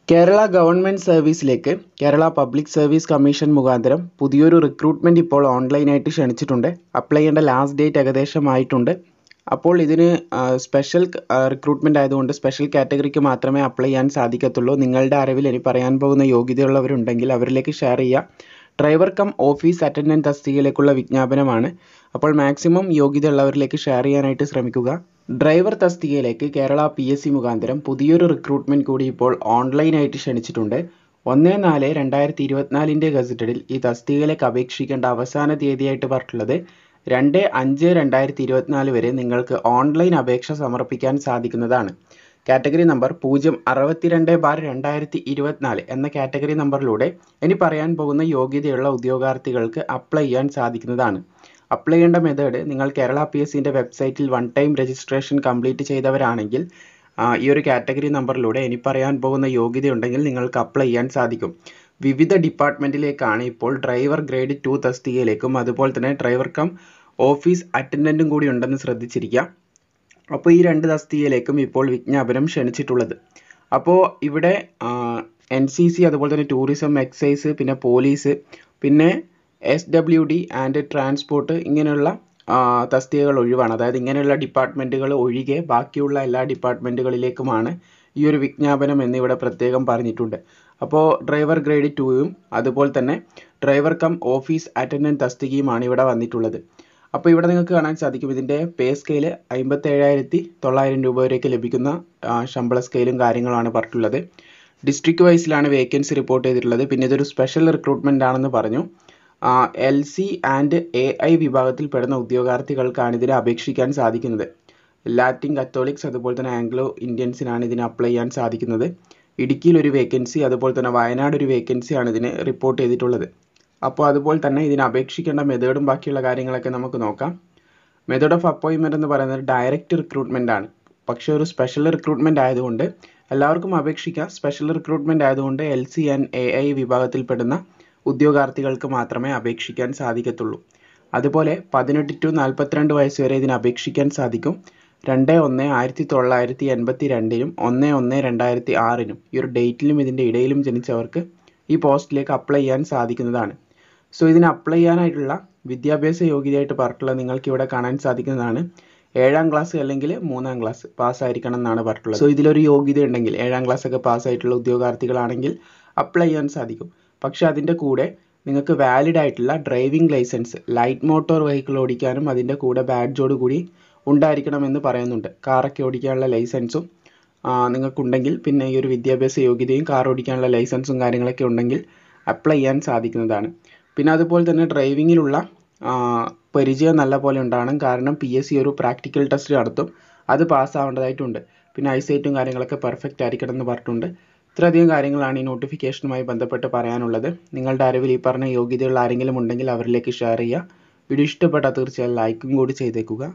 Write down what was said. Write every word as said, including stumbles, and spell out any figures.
Kerala government സർവീസിലേക്ക് Kerala public service commission മുഖാന്തരം പുതിയൊരു റിക്രൂട്ട്മെൻറ്റ് ഇപ്പോൾ ഓൺലൈനായിട്ട് ക്ഷണിച്ചിട്ടുണ്ട്. അപ്ലൈ ചെയ്യേണ്ട ലാസ്റ്റ് ഡേറ്റ് ഏകദേശമായിട്ടുണ്ട്. അപ്പോൾ ഇതിന് സ്പെഷ്യൽ റിക്രൂട്ട്മെൻറ്റ് ആയതുകൊണ്ട് സ്പെഷ്യൽ കാറ്റഗറിക്ക് മാത്രമേ അപ്ലൈ ചെയ്യാൻ സാധിക്കത്തുള്ളൂ. നിങ്ങളുടെ അറിവിൽ ഇനി പറയാൻ പോകുന്ന യോഗ്യതയുള്ളവരുണ്ടെങ്കിൽ അവരിലേക്ക് ഷെയർ ചെയ്യുക. ഡ്രൈവർ കം ഓഫീസ് അറ്റൻഡൻറ്റ് തസ്തികയിലേക്കുള്ള വിജ്ഞാപനമാണ്. അപ്പോൾ മാക്സിമം യോഗ്യതയുള്ളവരിലേക്ക് ഷെയർ ചെയ്യാനായിട്ട് ശ്രമിക്കുക. ഡ്രൈവർ തസ്തികയിലേക്ക് കേരള പി എസ് സി മുഖാന്തരം പുതിയൊരു റിക്രൂട്ട്മെൻറ്റ് കൂടി ഇപ്പോൾ ഓൺലൈനായിട്ട് ക്ഷണിച്ചിട്ടുണ്ട്. ഒന്ന് നാല് രണ്ടായിരത്തി ഇരുപത്തിനാലിൻ്റെ ഗസറ്റഡിൽ ഈ തസ്തികയിലേക്ക് അപേക്ഷിക്കേണ്ട അവസാന തീയതിയായിട്ട് പറഞ്ഞിട്ടുള്ളത് രണ്ട് അഞ്ച് രണ്ടായിരത്തി ഇരുപത്തിനാല് വരെ നിങ്ങൾക്ക് ഓൺലൈൻ അപേക്ഷ സമർപ്പിക്കാൻ സാധിക്കുന്നതാണ്. കാറ്റഗറി നമ്പർ പൂജ്യം അറുപത്തിരണ്ട് ബാർ രണ്ടായിരത്തി ഇരുപത്തിനാല് എന്ന കാറ്റഗറി നമ്പറിലൂടെ ഇനി പറയാൻ പോകുന്ന യോഗ്യതയുള്ള ഉദ്യോഗാർത്ഥികൾക്ക് അപ്ലൈ ചെയ്യാൻ സാധിക്കുന്നതാണ്. അപ്ലൈ ചെയ്യേണ്ട മെത്തേഡ്, നിങ്ങൾ കേരള പി എസ് സിൻ്റെ വെബ്സൈറ്റിൽ വൺ ടൈം രജിസ്ട്രേഷൻ കംപ്ലീറ്റ് ചെയ്തവരാണെങ്കിൽ ഈ ഒരു കാറ്റഗറി നമ്പറിലൂടെ ഇനി പറയാൻ പോകുന്ന യോഗ്യതയുണ്ടെങ്കിൽ നിങ്ങൾക്ക് അപ്ലൈ ചെയ്യാൻ സാധിക്കും. വിവിധ ഡിപ്പാർട്ട്മെൻറ്റിലേക്കാണ് ഇപ്പോൾ ഡ്രൈവർ ഗ്രേഡ് ടു തസ്തികയിലേക്കും അതുപോലെ തന്നെ ഡ്രൈവർ കം ഓഫീസ് അറ്റൻഡൻറ്റും കൂടി ഉണ്ടെന്ന് ശ്രദ്ധിച്ചിരിക്കുക. അപ്പോൾ ഈ രണ്ട് തസ്തികയിലേക്കും ഇപ്പോൾ വിജ്ഞാപനം ക്ഷണിച്ചിട്ടുള്ളത്. അപ്പോൾ ഇവിടെ എൻ സി സി അതുപോലെ തന്നെ ടൂറിസം, എക്സൈസ്, പിന്നെ പോലീസ്, പിന്നെ S W D and transport ഇങ്ങനെയുള്ള തസ്തികകൾ ഒഴിവാണ്. അതായത് ഇങ്ങനെയുള്ള ഡിപ്പാർട്ട്മെൻറ്റുകൾ ഒഴികെ ബാക്കിയുള്ള എല്ലാ ഡിപ്പാർട്ട്മെൻറ്റുകളിലേക്കുമാണ് ഈ ഒരു വിജ്ഞാപനം എന്നിവിടെ പ്രത്യേകം പറഞ്ഞിട്ടുണ്ട്. അപ്പോൾ ഡ്രൈവർ ഗ്രേഡ് ടുവും അതുപോലെ തന്നെ ഡ്രൈവർ കം ഓഫീസ് അറ്റൻഡൻറ്റ് തസ്തികയുമാണ് ഇവിടെ വന്നിട്ടുള്ളത്. അപ്പോൾ ഇവിടെ നിങ്ങൾക്ക് കാണാൻ സാധിക്കും ഇതിൻ്റെ പേ സ്കെയിൽ അമ്പത്തേഴായിരത്തി തൊള്ളായിരം രൂപ വരെയൊക്കെ ലഭിക്കുന്ന ശമ്പള സ്കെയിലും കാര്യങ്ങളാണ് പറഞ്ഞിട്ടുള്ളത്. ഡിസ്ട്രിക്ട് വൈസിലാണ് വേക്കൻസി റിപ്പോർട്ട് ചെയ്തിട്ടുള്ളത്. പിന്നെ ഇതൊരു സ്പെഷ്യൽ റിക്രൂട്ട്മെൻ്റ് ആണെന്ന് പറഞ്ഞു. L C and A I വിഭാഗത്തിൽ പെടുന്ന ഉദ്യോഗാർത്ഥികൾക്കാണ് ഇതിന് അപേക്ഷിക്കാൻ സാധിക്കുന്നത്. ലാറ്റിൻ കത്തോലിക്സ് അതുപോലെ തന്നെ ആംഗ്ലോ ഇന്ത്യൻസിനാണ് ഇതിന് അപ്ലൈ ചെയ്യാൻ സാധിക്കുന്നത്. ഇടുക്കിയിൽ ഒരു വേക്കൻസി അതുപോലെ തന്നെ വയനാട് ഒരു വേക്കൻസിയാണ് ഇതിന് റിപ്പോർട്ട് ചെയ്തിട്ടുള്ളത്. അപ്പോൾ അതുപോലെ തന്നെ ഇതിന് അപേക്ഷിക്കേണ്ട മെത്തേഡും ബാക്കിയുള്ള കാര്യങ്ങളൊക്കെ നമുക്ക് നോക്കാം. മെത്തേഡ് ഓഫ് അപ്പോയിൻമെൻറ്റ് എന്ന് പറയുന്നത് ഡയറക്റ്റ് റിക്രൂട്ട്മെൻ്റ് ആണ്. പക്ഷേ ഒരു സ്പെഷ്യൽ റിക്രൂട്ട്മെൻ്റ് ആയതുകൊണ്ട് എല്ലാവർക്കും അപേക്ഷിക്കാം. സ്പെഷ്യൽ റിക്രൂട്ട്മെൻ്റ് ആയതുകൊണ്ട് L C and A I വിഭാഗത്തിൽപ്പെടുന്ന ഉദ്യോഗാർത്ഥികൾക്ക് മാത്രമേ അപേക്ഷിക്കാൻ സാധിക്കത്തുള്ളൂ. അതുപോലെ പതിനെട്ട് ടു നാൽപ്പത്തിരണ്ട് വയസ്സ് വരെ ഇതിന് അപേക്ഷിക്കാൻ സാധിക്കും. രണ്ട് ഒന്ന് ആയിരത്തി തൊള്ളായിരത്തി എൺപത്തി രണ്ടിനും ഒന്ന് ഒന്ന് രണ്ടായിരത്തി ആറിനും ഈ ഒരു ഡേറ്റിലും ഇതിൻ്റെ ഇടയിലും ജനിച്ചവർക്ക് ഈ പോസ്റ്റിലേക്ക് അപ്ലൈ ചെയ്യാൻ സാധിക്കുന്നതാണ്. സോ ഇതിന് അപ്ലൈ ചെയ്യാനായിട്ടുള്ള വിദ്യാഭ്യാസ യോഗ്യതയായിട്ട് പറഞ്ഞിട്ടുള്ളത് നിങ്ങൾക്ക് ഇവിടെ കാണാൻ സാധിക്കുന്നതാണ്. ഏഴാം ക്ലാസ് അല്ലെങ്കിൽ മൂന്നാം ക്ലാസ് പാസ്സായിരിക്കണം എന്നാണ് പറഞ്ഞിട്ടുള്ളത്. സോ ഇതിലൊരു യോഗ്യത ഉണ്ടെങ്കിൽ ഏഴാം ക്ലാസ് ഒക്കെ പാസ്സായിട്ടുള്ള ഉദ്യോഗാർത്ഥികളാണെങ്കിൽ അപ്ലൈ ചെയ്യാൻ സാധിക്കും. പക്ഷേ അതിൻ്റെ കൂടെ നിങ്ങൾക്ക് വാലിഡ് ആയിട്ടുള്ള driving licence, light motor vehicle ഓടിക്കാനും അതിൻ്റെ കൂടെ ബാഡ്ജോട് കൂടി ഉണ്ടായിരിക്കണമെന്ന് പറയുന്നുണ്ട്. കാറൊക്കെ ഓടിക്കാനുള്ള ലൈസൻസും നിങ്ങൾക്കുണ്ടെങ്കിൽ, പിന്നെ ഈ ഒരു വിദ്യാഭ്യാസ യോഗ്യതയും കാർ ഓടിക്കാനുള്ള ലൈസൻസും കാര്യങ്ങളൊക്കെ ഉണ്ടെങ്കിൽ അപ്ലൈ ചെയ്യാൻ സാധിക്കുന്നതാണ്. പിന്നെ അതുപോലെ തന്നെ ഡ്രൈവിങ്ങിലുള്ള പരിചയം നല്ല പോലെ ഉണ്ടാകണം. കാരണം പി എസ് സി ഒരു പ്രാക്ടിക്കൽ ടെസ്റ്റ് നടത്തും, അത് പാസ്സാവേണ്ടതായിട്ടുണ്ട്. പിന്നെ ഐസൈറ്റും കാര്യങ്ങളൊക്കെ പെർഫെക്റ്റ് ആയിരിക്കണം എന്ന് പറഞ്ഞിട്ടുണ്ട്. ഇത്രയധികം കാര്യങ്ങളാണ് ഈ നോട്ടിഫിക്കേഷനുമായി ബന്ധപ്പെട്ട് പറയാനുള്ളത്. നിങ്ങളുടെ അറിവിൽ ഈ പറഞ്ഞ യോഗ്യതയുള്ള ആരെങ്കിലും ഉണ്ടെങ്കിൽ അവരിലേക്ക് ഷെയർ ചെയ്യുക. വീഡിയോ ഇഷ്ടപ്പെട്ടാൽ തീർച്ചയായും ലൈക്കും കൂടി ചെയ്തേക്കുക.